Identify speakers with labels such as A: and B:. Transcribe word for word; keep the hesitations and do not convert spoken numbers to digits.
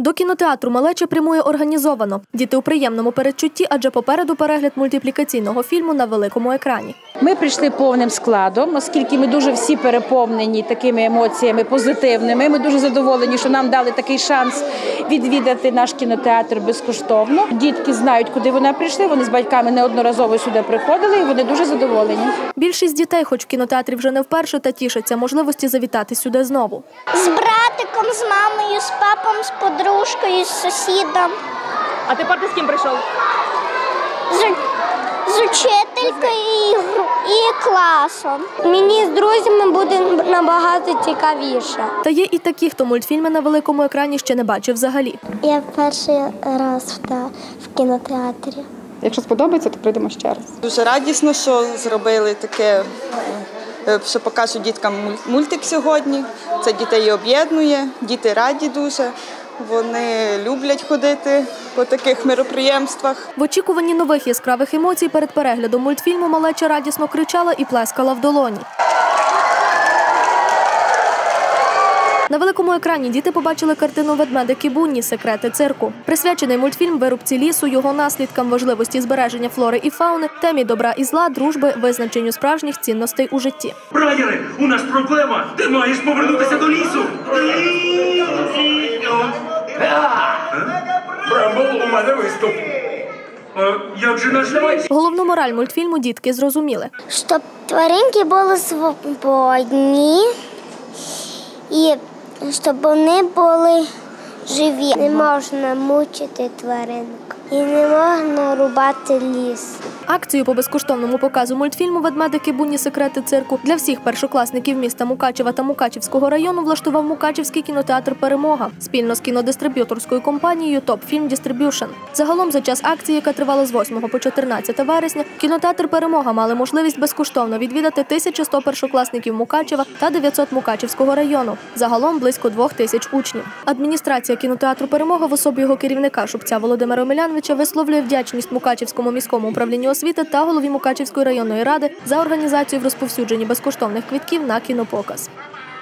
A: До кінотеатру малеча прямує організовано. Діти у приємному передчутті, адже попереду перегляд мультиплікаційного фільму на великому екрані.
B: Ми прийшли повним складом, оскільки ми дуже всі переповнені такими емоціями позитивними. Ми дуже задоволені, що нам дали такий шанс відвідати наш кінотеатр безкоштовно. Дітки знають, куди вони прийшли, вони з батьками неодноразово сюди приходили і вони дуже задоволені.
A: Більшість дітей, хоч в кінотеатрі вже не вперше, та тішаться можливості завітати сюди знову.
C: З братиком, з мамою, з папом, з подружкою, з сусідом.
D: А тепер ти з ким прийшов?
C: З, з учителькою і, і класом. Мені з друзями буде набагато цікавіше.
A: Та є і такі, хто мультфільми на великому екрані ще не бачив взагалі.
C: Я перший раз в, в кінотеатрі.
E: Якщо сподобається, то прийдемо ще раз.
F: Дуже радісно, що зробили таке, що покажуть діткам мультик сьогодні. Це дітей об'єднує, діти раді дуже. Вони люблять ходити по таких мероприємствах.
A: В очікуванні нових яскравих емоцій перед переглядом мультфільму малеча радісно кричала і плескала в долоні. На великому екрані діти побачили картину «Ведмедики Бунні. Секрети цирку». Присвячений мультфільм вирубці лісу, його наслідкам, важливості збереження флори і фауни, темі добра і зла, дружби, визначенню справжніх цінностей у житті.
G: Брайане, у нас проблема! Ти маєш повернутися до лісу! Брембл, у мене виступ. Як же наш ліс?
A: Головну мораль мультфільму дітки зрозуміли.
C: Щоб тваринки були свободні і щоб вони були живі. Не можна мучити тваринок і не можна рубати ліс.
A: Акцію по безкоштовному показу мультфільму «Ведмедики Бунні. Секрети цирку» для всіх першокласників міста Мукачева та Мукачівського району влаштував Мукачівський кінотеатр «Перемога» спільно з кінодистриб'юторською компанією «Топ Фільм Дістриб'юшн». Загалом за час акції, яка тривала з восьмого по чотирнадцяте вересня, кінотеатр «Перемога» мали можливість безкоштовно відвідати тисячу сто першокласників Мукачева та дев'ятсот Мукачівського району. Загалом близько двох тисяч учнів. Адміністрація кінотеатру «Перемога» в особі його керівника Шубця Володимира Омеляновича висловлює вдячність Мукачівському міському управлінню освіти та голові Мукачівської районної ради за організацію в розповсюдженні безкоштовних квитків на кінопоказ.